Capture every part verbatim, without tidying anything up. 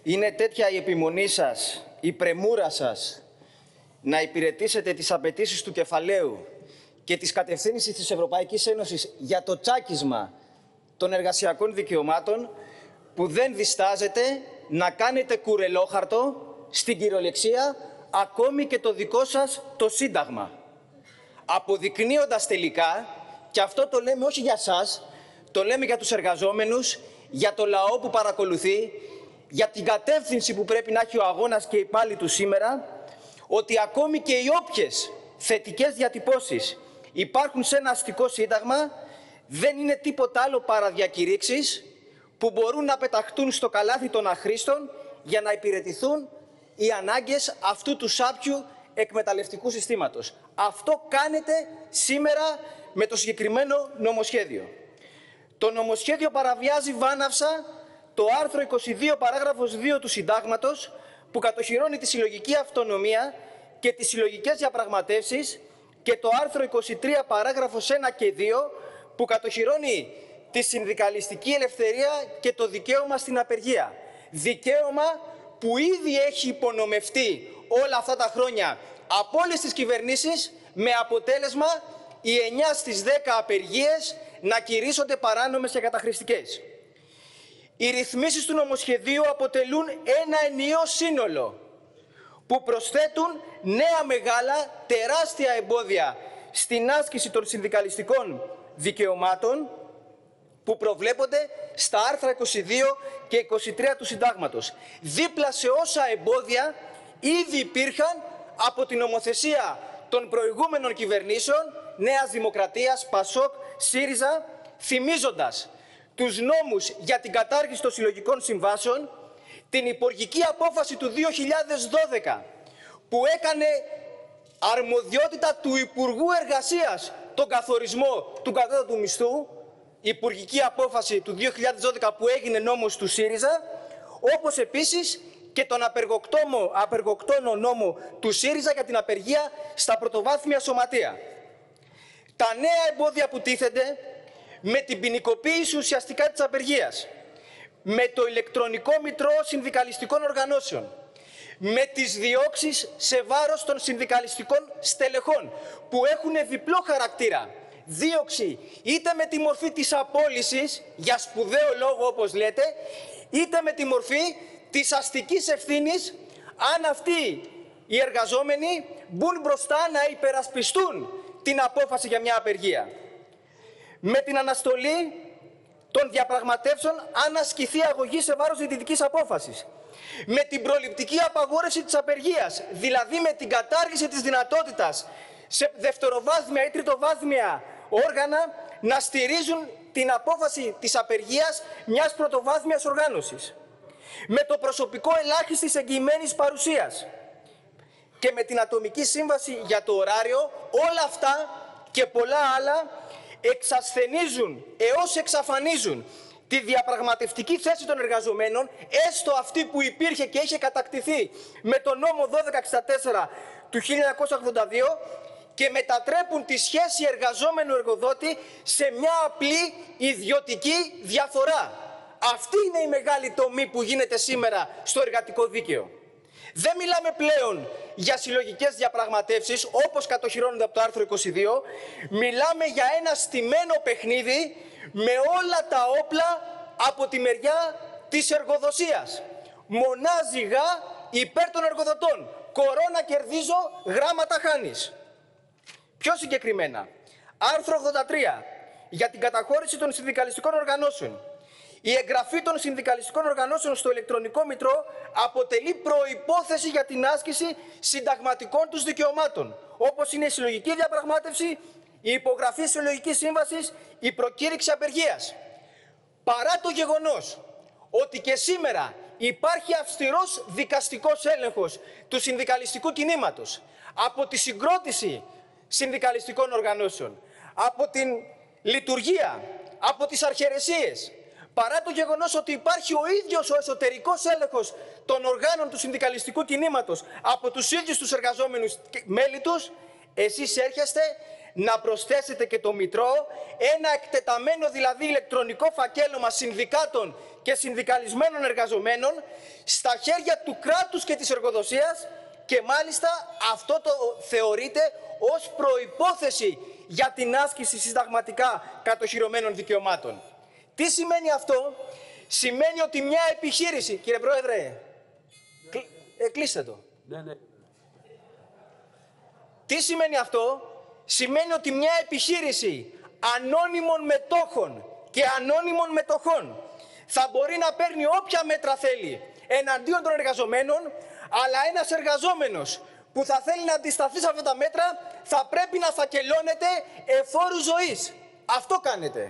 Είναι τέτοια η επιμονή σας, η πρεμούρα σας να υπηρετήσετε τις απαιτήσεις του κεφαλαίου και τις κατευθύνσεις της Ευρωπαϊκής Ένωσης για το τσάκισμα των εργασιακών δικαιωμάτων, που δεν διστάζετε να κάνετε κουρελόχαρτο στην κυριολεξία ακόμη και το δικό σας το Σύνταγμα. Αποδεικνύοντας τελικά, και αυτό το λέμε όχι για σας, το λέμε για τους εργαζόμενους, για το λαό που παρακολουθεί, για την κατεύθυνση που πρέπει να έχει ο αγώνας και οι πάλι του σήμερα, ότι ακόμη και οι όποιες θετικές διατυπώσεις υπάρχουν σε ένα αστικό σύνταγμα δεν είναι τίποτα άλλο παρά διακηρύξεις που μπορούν να πεταχτούν στο καλάθι των αχρήστων για να υπηρετηθούν οι ανάγκες αυτού του σάπιου εκμεταλλευτικού συστήματος. Αυτό κάνετε σήμερα με το συγκεκριμένο νομοσχέδιο. Το νομοσχέδιο παραβιάζει βάναυσα το άρθρο είκοσι δύο παράγραφος δύο του Συντάγματος, που κατοχυρώνει τη συλλογική αυτονομία και τις συλλογικές διαπραγματεύσεις, και το άρθρο είκοσι τρία παράγραφος ένα και δύο, που κατοχυρώνει τη συνδικαλιστική ελευθερία και το δικαίωμα στην απεργία. Δικαίωμα που ήδη έχει υπονομευτεί όλα αυτά τα χρόνια από όλες τις κυβερνήσεις, με αποτέλεσμα οι εννιά στις δέκα απεργίες να κηρύσσονται παράνομες και καταχρηστικές. Οι ρυθμίσεις του νομοσχεδίου αποτελούν ένα ενιαίο σύνολο που προσθέτουν νέα μεγάλα, τεράστια εμπόδια στην άσκηση των συνδικαλιστικών δικαιωμάτων που προβλέπονται στα άρθρα είκοσι δύο και είκοσι τρία του Συντάγματος, δίπλα σε όσα εμπόδια ήδη υπήρχαν από την νομοθεσία των προηγούμενων κυβερνήσεων Νέας Δημοκρατίας, Πασόκ, ΣΥΡΙΖΑ, θυμίζοντας τους νόμους για την κατάργηση των συλλογικών συμβάσεων, την υπουργική απόφαση του δύο χιλιάδες δώδεκα που έκανε αρμοδιότητα του Υπουργού Εργασίας τον καθορισμό του κατώτατου μισθού, υπουργική απόφαση του δύο χιλιάδες δώδεκα που έγινε νόμος του ΣΥΡΙΖΑ, όπως επίσης και τον απεργοκτόνο νόμο του ΣΥΡΙΖΑ για την απεργία στα πρωτοβάθμια σωματεία. Τα νέα εμπόδια που τίθενται με την ποινικοποίηση ουσιαστικά της απεργίας, με το ηλεκτρονικό μητρό συνδικαλιστικών οργανώσεων, με τις διώξεις σε βάρος των συνδικαλιστικών στελεχών που έχουν διπλό χαρακτήρα. Δίωξη είτε με τη μορφή της απόλυσης, για σπουδαίο λόγο όπως λέτε, είτε με τη μορφή της αστικής ευθύνης, αν αυτοί οι εργαζόμενοι μπουν μπροστά να υπερασπιστούν την απόφαση για μια απεργία. Με την αναστολή των διαπραγματεύσεων αν ασκηθεί αγωγή σε βάρος διαιτητικής απόφασης. Με την προληπτική απαγόρευση της απεργίας, δηλαδή με την κατάργηση της δυνατότητας σε δευτεροβάθμια ή τριτοβάθμια όργανα να στηρίζουν την απόφαση της απεργίας μιας πρωτοβάθμιας οργάνωσης. Με το προσωπικό ελάχιστης εγγυημένης παρουσίας και με την ατομική σύμβαση για το ωράριο, όλα αυτά και πολλά άλλα εξασθενίζουν έως εξαφανίζουν τη διαπραγματευτική θέση των εργαζομένων, έστω αυτή που υπήρχε και είχε κατακτηθεί με τον νόμο δώδεκα εξήντα τέσσερα του χίλια εννιακόσια ογδόντα δύο, και μετατρέπουν τη σχέση εργαζόμενου-εργοδότη σε μια απλή ιδιωτική διαφορά. Αυτή είναι η μεγάλη τομή που γίνεται σήμερα στο εργατικό δίκαιο. Δεν μιλάμε πλέον για συλλογικές διαπραγματεύσεις, όπως κατοχυρώνονται από το άρθρο είκοσι δύο. Μιλάμε για ένα στημένο παιχνίδι με όλα τα όπλα από τη μεριά της εργοδοσίας. Μονά ζυγά υπέρ των εργοδοτών. Κορώνα κερδίζω, γράμματα χάνεις. Πιο συγκεκριμένα, άρθρο ογδόντα τρία για την καταχώρηση των συνδικαλιστικών οργανώσεων. Η εγγραφή των συνδικαλιστικών οργανώσεων στο ηλεκτρονικό μητρό αποτελεί προϋπόθεση για την άσκηση συνταγματικών τους δικαιωμάτων, όπως είναι η συλλογική διαπραγμάτευση, η υπογραφή συλλογικής σύμβασης, η προκήρυξη απεργίας. Παρά το γεγονός ότι και σήμερα υπάρχει αυστηρός δικαστικός έλεγχος του συνδικαλιστικού κινήματος, από τη συγκρότηση συνδικαλιστικών οργανώσεων, από την λειτουργία, από τις αρχαιρεσίες, παρά το γεγονός ότι υπάρχει ο ίδιος ο εσωτερικός έλεγχος των οργάνων του συνδικαλιστικού κινήματος από τους ίδιους τους εργαζόμενους και μέλη τους, εσείς έρχεστε να προσθέσετε και το Μητρό, ένα εκτεταμένο δηλαδή ηλεκτρονικό φακέλωμα συνδικάτων και συνδικαλισμένων εργαζομένων στα χέρια του κράτους και της εργοδοσίας, και μάλιστα αυτό το θεωρείται ως προϋπόθεση για την άσκηση συνταγματικά κατοχυρωμένων δικαιωμάτων. Τι σημαίνει αυτό? Σημαίνει ότι μια επιχείρηση... Κύριε Πρόεδρε, κλ... ε, κλείστε το. Ναι, ναι. Τι σημαίνει αυτό? Σημαίνει ότι μια επιχείρηση ανώνυμων μετόχων και ανώνυμων μετοχών θα μπορεί να παίρνει όποια μέτρα θέλει εναντίον των εργαζομένων, αλλά ένας εργαζόμενος που θα θέλει να αντισταθεί σε αυτά τα μέτρα θα πρέπει να φακελώνεται εφόρου ζωής. Αυτό κάνετε.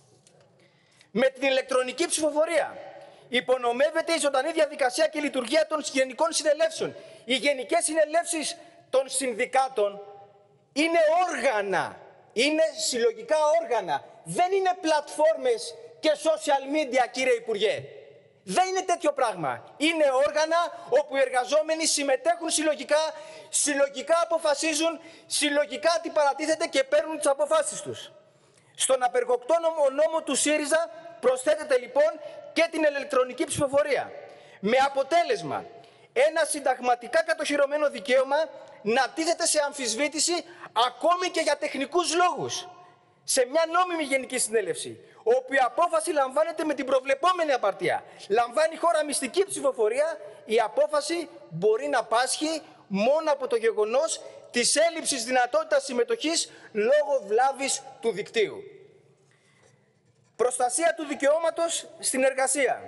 Με την ηλεκτρονική ψηφοφορία υπονομεύεται η ζωντανή διαδικασία και λειτουργία των γενικών συνελεύσεων. Οι γενικές συνελεύσεις των συνδικάτων είναι όργανα, είναι συλλογικά όργανα. Δεν είναι πλατφόρμες και social media, κύριε Υπουργέ. Δεν είναι τέτοιο πράγμα. Είναι όργανα όπου οι εργαζόμενοι συμμετέχουν συλλογικά, συλλογικά αποφασίζουν, συλλογικά αντιπαρατίθεται και παίρνουν τις αποφάσεις τους. Στον απεργοκτόνο νόμο του ΣΥΡΙΖΑ προσθέτεται λοιπόν και την ηλεκτρονική ψηφοφορία. Με αποτέλεσμα ένα συνταγματικά κατοχυρωμένο δικαίωμα να τίθεται σε αμφισβήτηση ακόμη και για τεχνικούς λόγους σε μια νόμιμη γενική συνέλευση, όπου η απόφαση λαμβάνεται με την προβλεπόμενη απαρτία. Λαμβάνει η χώρα μυστική ψηφοφορία, η απόφαση μπορεί να πάσχει μόνο από το γεγονός της έλλειψης δυνατότητας συμμετοχής λόγω βλάβης του δικτύου. Προστασία του δικαιώματος στην εργασία.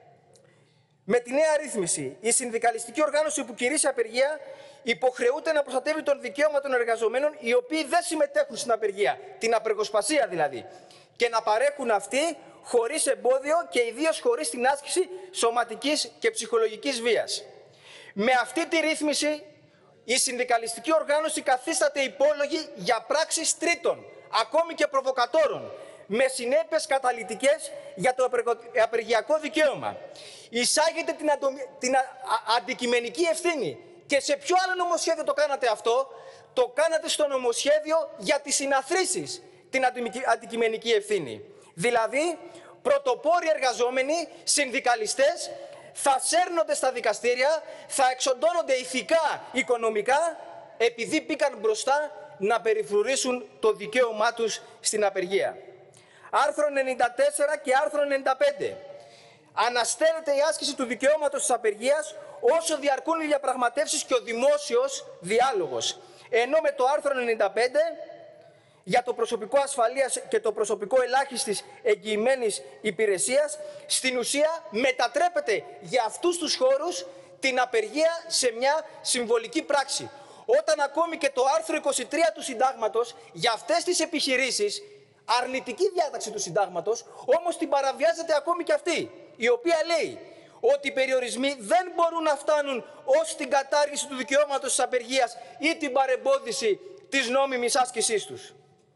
Με τη νέα ρύθμιση, η συνδικαλιστική οργάνωση που κηρύσσει απεργία υποχρεούται να προστατεύει τον δικαίωμα των εργαζομένων οι οποίοι δεν συμμετέχουν στην απεργία, την απεργοσπασία δηλαδή, και να παρέχουν αυτοί χωρίς εμπόδιο και ιδίως χωρίς την άσκηση σωματικής και ψυχολογικής βίας. Με αυτή τη ρύθμιση η συνδικαλιστική οργάνωση καθίσταται υπόλογη για πράξεις τρίτων, ακόμη και προβοκατόρων, με συνέπειες καταλυτικές για το απεργιακό δικαίωμα. Εισάγεται την, αντο... την α... Α... αντικειμενική ευθύνη. Και σε ποιο άλλο νομοσχέδιο το κάνατε αυτό? Το κάνατε στο νομοσχέδιο για τις συναθρήσεις την αντικειμενική ευθύνη. Δηλαδή, πρωτοπόροι εργαζόμενοι, συνδικαλιστές, θα σέρνονται στα δικαστήρια, θα εξοντώνονται ηθικά, οικονομικά, επειδή πήκαν μπροστά να περιφρουρήσουν το δικαίωμά τους στην απεργία. Άρθρο ενενήντα τέσσερα και άρθρο ενενήντα πέντε. Αναστέλλεται η άσκηση του δικαιώματος της απεργίας όσο διαρκούν οι διαπραγματεύσεις και ο δημόσιος διάλογος. Ενώ με το άρθρο ενενήντα πέντε για το προσωπικό ασφαλείας και το προσωπικό ελάχιστης εγγυημένης υπηρεσίας, στην ουσία μετατρέπεται για αυτούς τους χώρους την απεργία σε μια συμβολική πράξη. Όταν ακόμη και το άρθρο είκοσι τρία του Συντάγματος για αυτές τις επιχειρήσεις, αρνητική διάταξη του Συντάγματος, όμως την παραβιάζεται ακόμη και αυτή, η οποία λέει ότι οι περιορισμοί δεν μπορούν να φτάνουν ως την κατάργηση του δικαιώματος της απεργίας ή την παρεμπόδιση της νόμιμης άσκησής τους.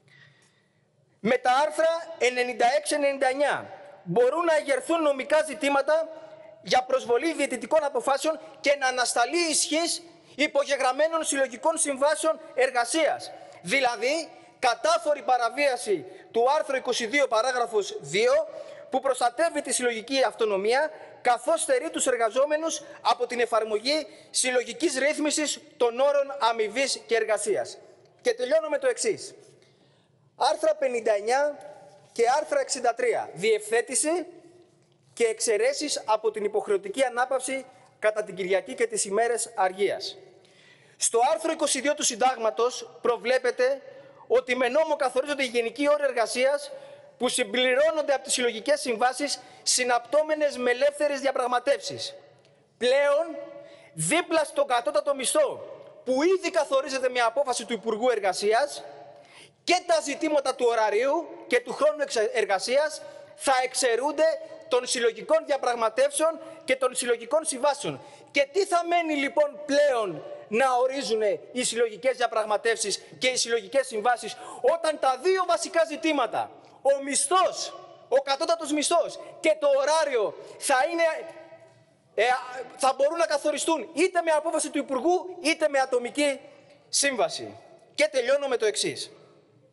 Με τα άρθρα ενενήντα έξι ενενήντα εννιά μπορούν να εγερθούν νομικά ζητήματα για προσβολή διαιτητικών αποφάσεων και να ανασταλεί η ισχύς υπογεγραμμένων συλλογικών συμβάσεων εργασίας. Δηλαδή, κατάφορη παραβίαση του άρθρου είκοσι δύο παράγραφος δύο που προστατεύει τη συλλογική αυτονομία καθώς στερεί τους εργαζόμενους από την εφαρμογή συλλογικής ρύθμισης των όρων αμοιβής και εργασίας. Και τελειώνω με το εξής. Άρθρα πενήντα εννιά και άρθρα εξήντα τρία. Διευθέτηση και εξαιρέσεις από την υποχρεωτική ανάπαυση κατά την Κυριακή και τις ημέρες αργίας. Στο άρθρο είκοσι δύο του Συντάγματος προβλέπεται ότι με νόμο καθορίζονται οι γενικοί όροι εργασίας που συμπληρώνονται από τις συλλογικές συμβάσεις συναπτώμενες με ελεύθερες διαπραγματεύσεις. Πλέον, δίπλα στον κατώτατο μισθό που ήδη καθορίζεται με απόφαση του Υπουργού Εργασίας, και τα ζητήματα του ωραρίου και του χρόνου εργασίας θα εξαιρούνται των συλλογικών διαπραγματεύσεων και των συλλογικών συμβάσεων. Και τι θα μένει λοιπόν πλέον να ορίζουν οι συλλογικές διαπραγματεύσεις και οι συλλογικές συμβάσεις, όταν τα δύο βασικά ζητήματα, ο μισθός, ο κατώτατος μισθός και το ωράριο, θα, είναι, ε, θα μπορούν να καθοριστούν είτε με απόφαση του Υπουργού είτε με ατομική σύμβαση. Και τελειώνω με το εξής.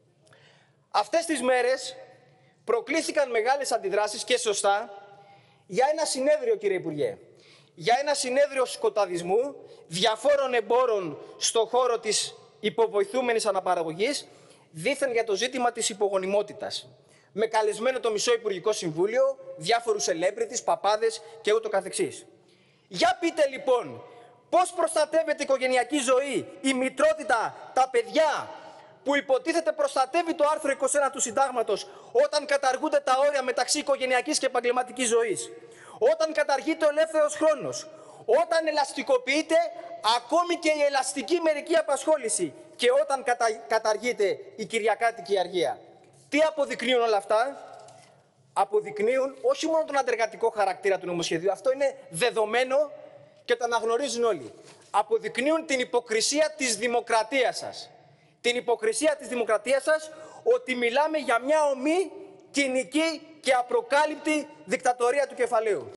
Αυτές τις μέρες προκλήθηκαν μεγάλες αντιδράσεις και σωστά για ένα συνέδριο, κύριε Υπουργέ. Για ένα συνέδριο σκοταδισμού διαφόρων εμπόρων στον χώρο της υποβοηθούμενης αναπαραγωγής, δήθεν για το ζήτημα της υπογονιμότητας. Με καλεσμένο το μισό Υπουργικό Συμβούλιο, διάφορους celebrities, παπάδες και ούτω καθεξής. Για πείτε λοιπόν, πώς προστατεύεται η οικογενειακή ζωή, η μητρότητα, τα παιδιά, που υποτίθεται προστατεύει το άρθρο είκοσι ένα του Συντάγματος, όταν καταργούνται τα όρια μεταξύ οικογενειακής και επαγγελματικής ζωής, όταν καταργείται ο ελεύθερος χρόνος, όταν ελαστικοποιείται ακόμη και η ελαστική μερική απασχόληση και όταν κατα... καταργείται η κυριακάτικη αργία. Τι αποδεικνύουν όλα αυτά? Αποδεικνύουν όχι μόνο τον αντεργατικό χαρακτήρα του νομοσχεδίου, αυτό είναι δεδομένο και το αναγνωρίζουν όλοι. Αποδεικνύουν την υποκρισία της δημοκρατίας σας. Την υποκρισία της δημοκρατίας σας, ότι μιλάμε για μια ομή, κοινική και απροκάλυπτη δικτατορία του κεφαλαίου.